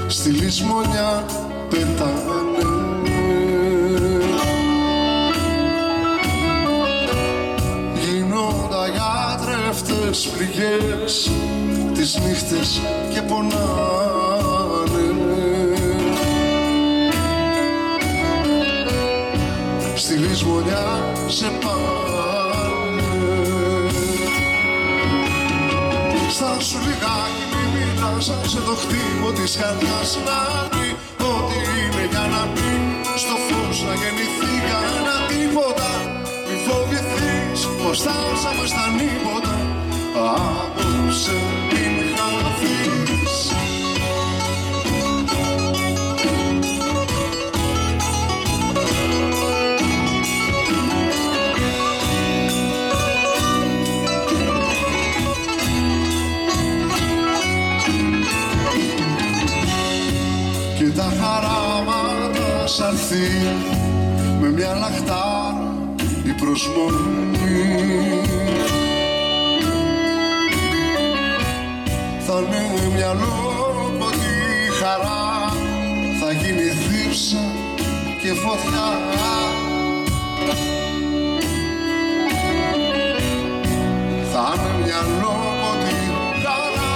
στη λησμονιά πετάνε. Γίνοντα γιατρεύτες πληγές τις νύχτες και πονάνε. Στη λησμονιά σε πάνε. Στα σου λιγάκι μη μιλάς, σαν σε το χτύπο της καρδιάς να πει ότι είναι για να πει στο φως να γεννηθεί κανένα τίποτα. Μη φοβηθείς πως φτάσαμε στα νύποτα, απόψε μην χαθείς. Και τα χαράματα σ' αρθεί με μια λαχτάρα η προσμονή. Θα είναι μια λόγωτη χαρά, θα γίνει δίψα και φωτιά. Θα είναι μια λόγωτη χαρά.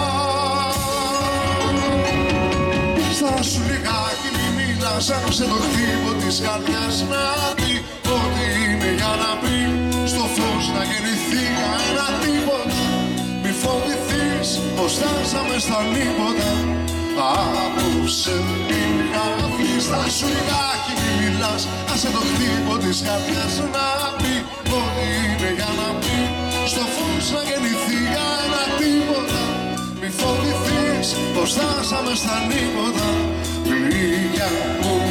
Στα σου λιγάκι μη μιλάς, σαν σε το χτύπο της καρδιάς να πει ότι είναι για να πει στο φως να γεννηθεί κανένα τίποτα. Μη φοβηθείς πως φτάσαμε στα νύποτα, απόψε μην χαθείς. Στα σου λιγάκι μη μιλάς, άσε το χτύπο της καρδιάς να πει ότι είναι για να πει στο φως να γεννηθεί κανένα τίποτα. Μη φοβηθείς πως φτάσαμε στα νύποτα, γλυκιά μου.